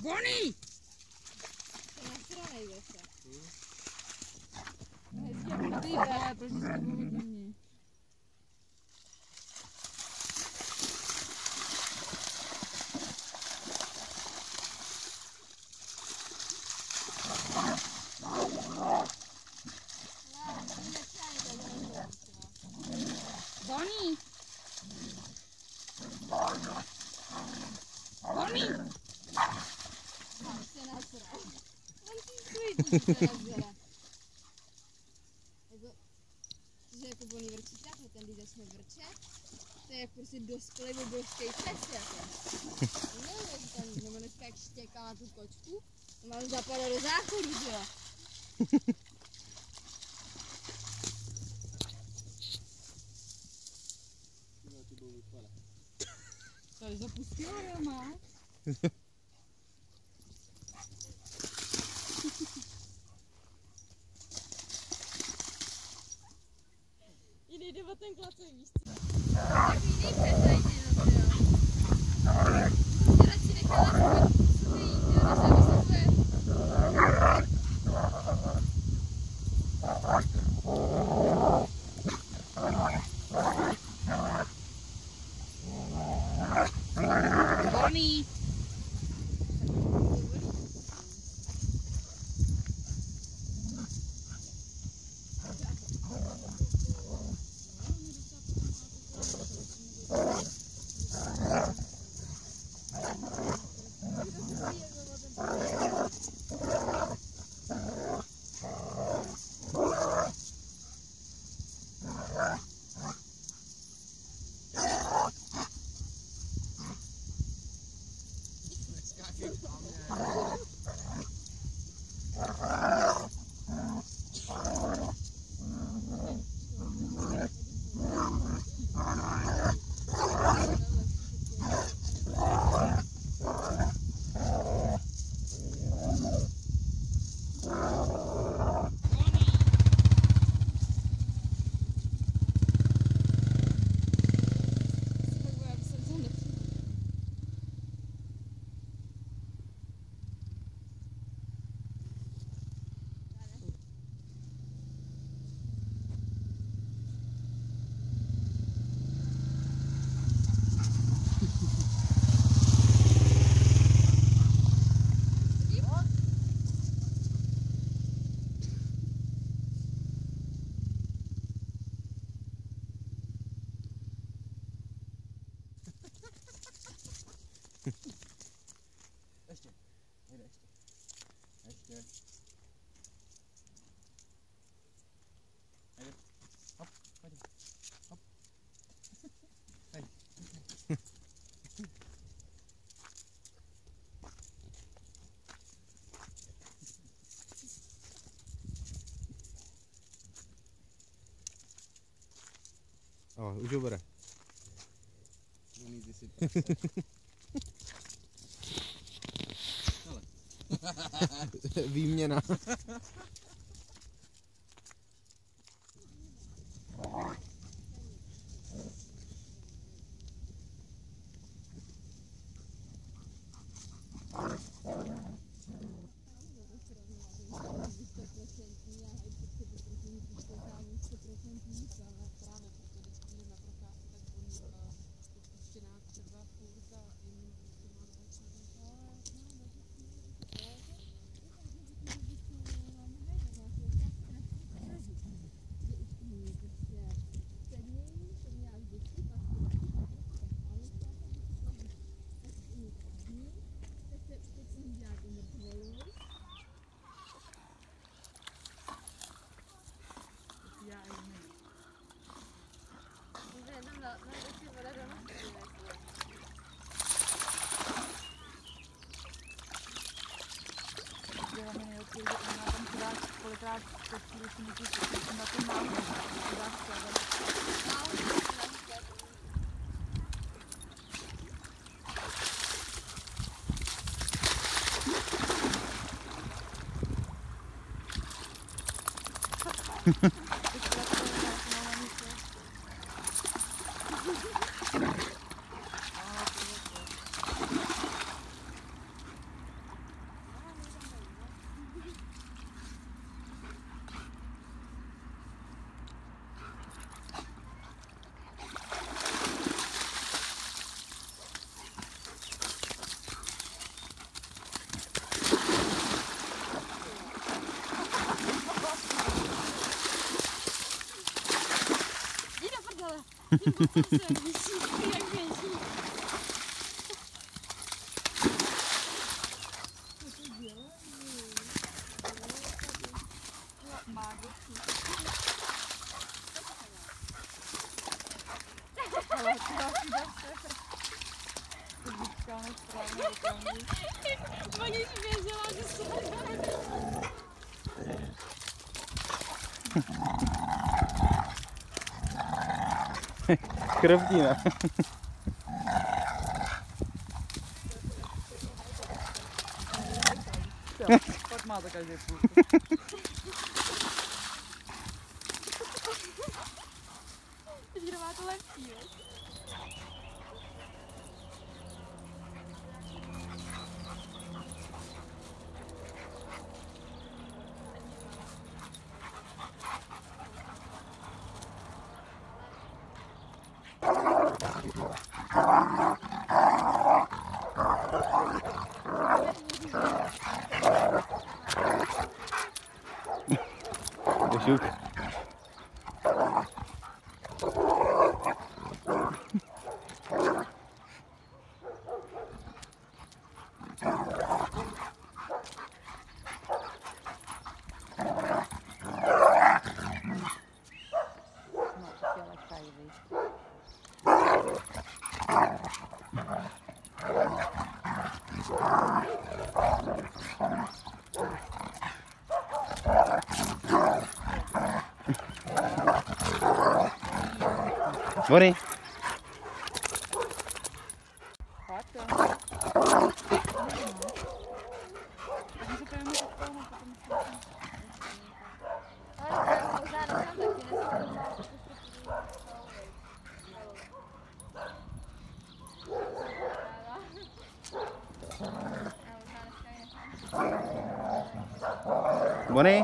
Bonnie! To nasranej zase. Hezky jak ty, ale proč jsi to hodně? Bonnie! Bonnie! No, se nasral. On si klidí se nazera. Že jako Bonnie vrčí takhle, ten když začne vrčet, to je jak prostě dospělý obrovský pes jako. Neuvěřitelný, nebo dneska jak štěká na tu kočku, mám zapadá do záchodu, že jo. Tady zapustila, jo, má? Jde o ten klacek, víš co? Jako jiný pes tady jenom, jo. Prostě radši nechala způsoby jít, jo, než aby se Bonnie! Ještě, jde ještě. Ještě. Jde. Hop, pojď. Hop. Hej. O, už ho bere. Výměna. kolikrát po chvíli si musíš na tom málu, to dáš skládat. hele, ty potacem vysí, jak běží. Co to dělají? Má děti. Ale to asi zase. To vyčkáme správně okamžik. Oni už věděla, že se Krovtina. Pak má to každý půl. Teď má to lepší, jo? Šuk. Bonnie. Fakt jo. Tak se pojďme do toho, potom se... Ale možná nechám taky, Bonnie.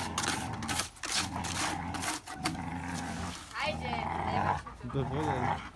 Ajde, To je